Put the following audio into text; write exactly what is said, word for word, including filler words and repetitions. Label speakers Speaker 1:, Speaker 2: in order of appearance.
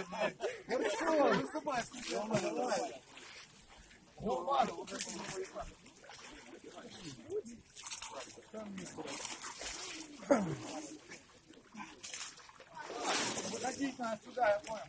Speaker 1: Хорошо, высыпай, давай, давай. Выходить надо сюда, я понял.